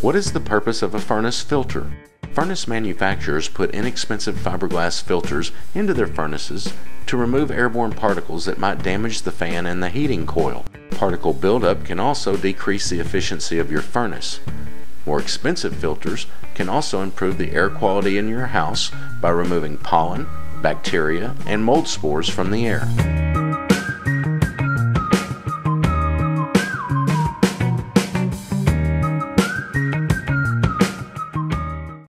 What is the purpose of a furnace filter? Furnace manufacturers put inexpensive fiberglass filters into their furnaces to remove airborne particles that might damage the fan and the heating coil. Particle buildup can also decrease the efficiency of your furnace. More expensive filters can also improve the air quality in your house by removing pollen, bacteria, and mold spores from the air.